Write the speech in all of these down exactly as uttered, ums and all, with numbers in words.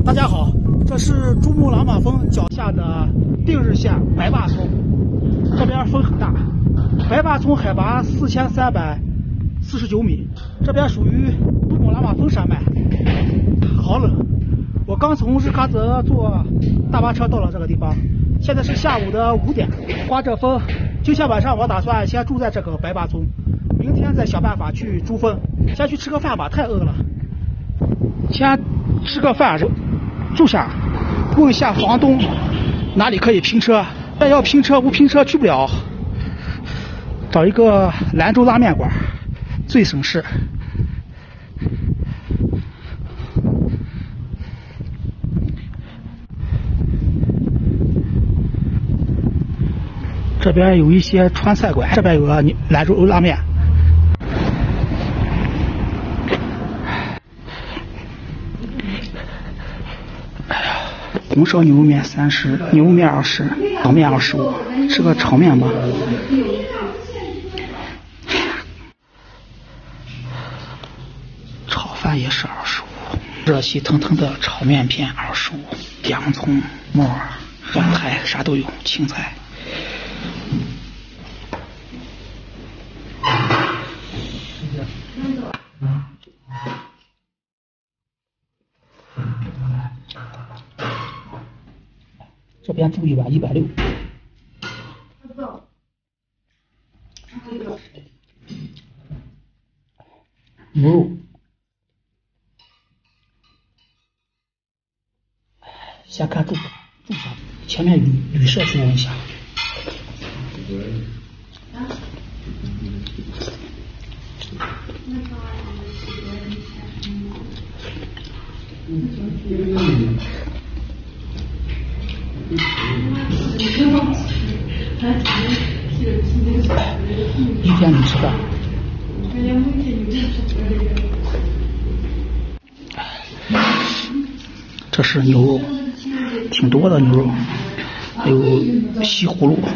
大家好，这是珠穆朗玛峰脚下的定日县白坝村，这边风很大。白坝村海拔四千三百四十九米，这边属于珠穆朗玛峰山脉，好冷。我刚从日喀则坐大巴车到了这个地方，现在是下午的五点，刮着风。今天晚上我打算先住在这个白坝村，明天再想办法去珠峰。先去吃个饭吧，太饿了。先吃个饭，住下，问一下房东哪里可以拼车。但要拼车，不拼车去不了。找一个兰州拉面馆，最省事。这边有一些川菜馆，这边有个兰州拉面。哎呀，红烧牛肉面三十，牛肉面二十，炒面二十五，吃个炒面吧。炒饭也是二十五，热气腾腾的炒面片二十五，洋葱、木耳、酸菜啥都有，青菜。这边住一晚一百六。牛肉，先看住住下，前面旅旅社询问一下。一天你吃饭。这是牛肉，挺多的牛肉，还有西葫芦。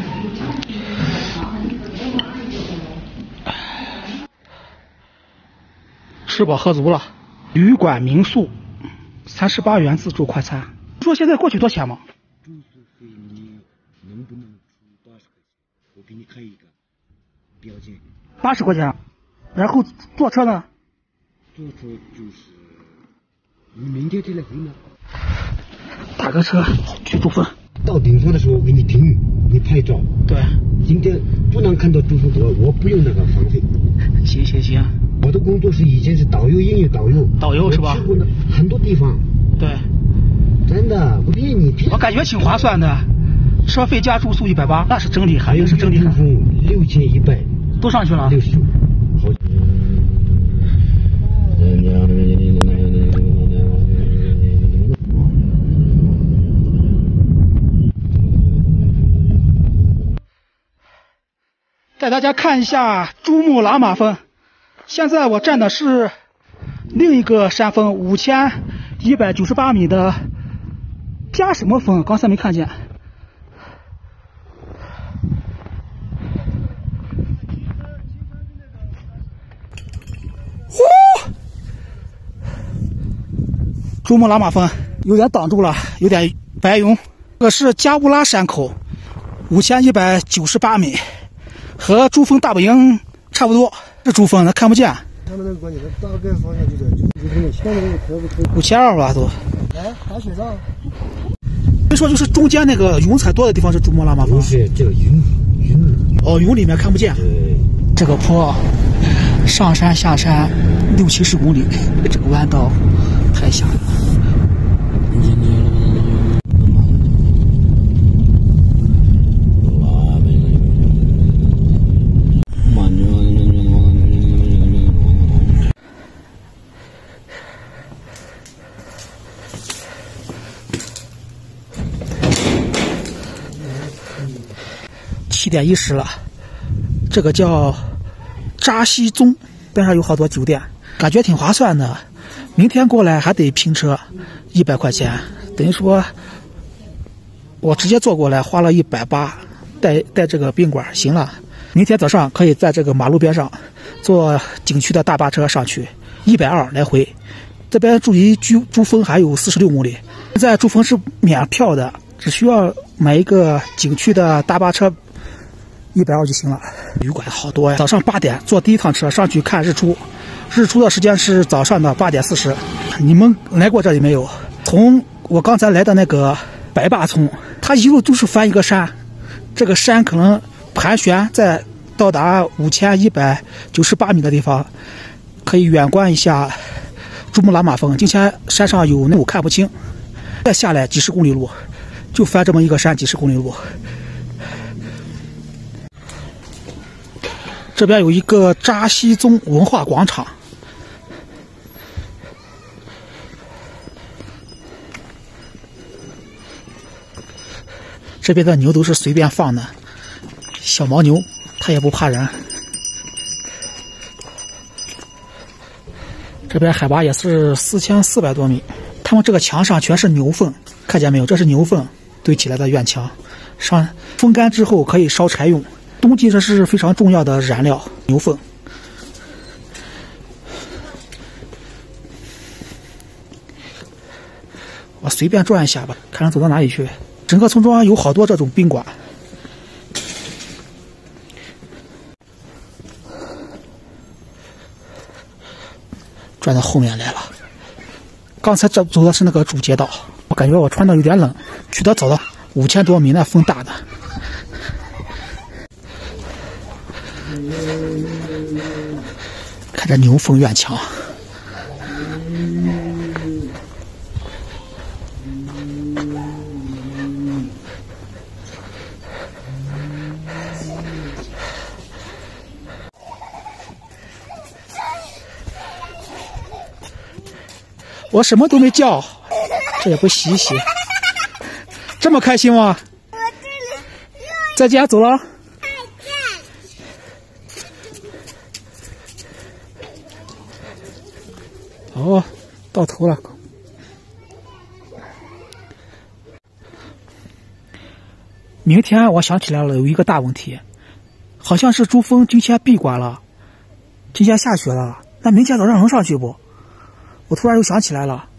吃饱喝足了，旅馆民宿三十八元自助快餐。说现在过去多少钱吗？住宿费你能不能出八十块钱？我给你开一个标间。八十块钱，然后坐车呢？坐车就是你明天再来回呢。打个车去珠峰。 到顶峰的时候我给你停，你拍照。 对。 今天不能看到珠峰我我不用那个房费。 行行行。 我的工作是以前是导游，英语导游。 导游是吧？ 我去过很多地方。 对。 真的不骗你。 我感觉挺划算的，车费加住宿一百八，那是真厉害，那是真厉害。 六千一百。 都上去了。 六十九。好。带大家看一下珠穆朗玛峰。现在我站的是另一个山峰，五千一百九十八米的加什么峰？刚才没看见。呼！珠穆朗玛峰有点挡住了，有点白云。这个是加乌拉山口，五千一百九十八米，和珠峰大本营差不多。这珠峰，它看不见。他们那个观点，大概方向就在珠峰前面那个可不可以？五千二吧都。来，打雪仗。所以说，就是中间那个云彩多的地方是珠穆朗玛峰。不是，这个云云。哦，云里面看不见。对。这个坡，上山下山六七十公里，这个弯道太吓人了。七点一十了，这个叫扎西宗，边上有好多酒店，感觉挺划算的。明天过来还得拼车，一百块钱，等于说我直接坐过来花了一百八，带带这个宾馆行了。明天早上可以在这个马路边上坐景区的大巴车上去，一百二来回， 这边距离珠珠峰还有四十六公里。现在珠峰是免票的，只需要买一个景区的大巴车，一百二就行了。旅馆好多呀！早上八点坐第一趟车上去看日出，日出的时间是早上的八点四十。你们来过这里没有？从我刚才来的那个白坝村，它一路都是翻一个山，这个山可能盘旋在到达五千一百九十八米的地方，可以远观一下珠穆朗玛峰。今天山上有雾看不清，再下来几十公里路，就翻这么一个山，几十公里路。这边有一个扎西宗文化广场，这边的牛都是随便放的，小牦牛，它也不怕人。这边海拔也是四千四百多米，他们这个墙上全是牛粪，看见没有？这是牛粪堆起来的院墙，上风干之后可以烧柴用。冬季这是非常重要的燃料，牛粪。我随便转一下吧，看能走到哪里去。整个村庄有好多这种宾馆。转到后面来了。刚才这走的是那个主街道，我感觉我穿的有点冷，去得早了，五千多米，那风大的。看这牛粪院墙，我什么都没叫，这也不洗一洗，这么开心吗？再见，走了。哦，到头了。明天我想起来了，有一个大问题，好像是珠峰今天闭馆了，今天下雪了，那明天早上能上去不？我突然又想起来了。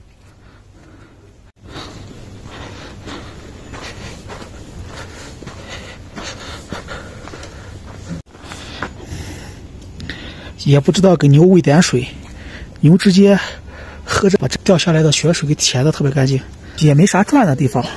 也不知道给牛喂点水，牛直接喝着把这掉下来的雪水给舔得特别干净，也没啥转的地方。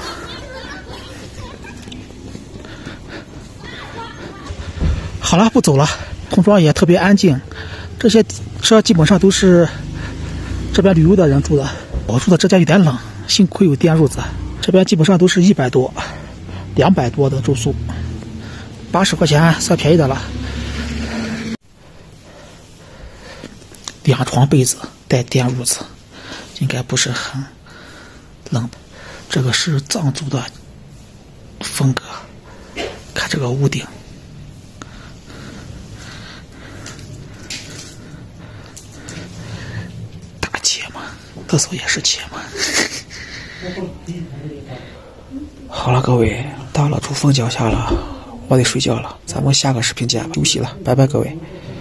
好了，不走了，村庄也特别安静，这些车基本上都是这边旅游的人住的。我住的这家有点冷，幸亏有电褥子。这边基本上都是一百多、两百多的住宿，八十块钱算便宜的了。两床被子带电褥子，应该不是很冷的。这个是藏族的风格，看这个屋顶。大姐嘛，厕所也是姐嘛。好了，各位，到了珠峰脚下了，我得睡觉了，咱们下个视频见吧，休息了，拜拜，各位。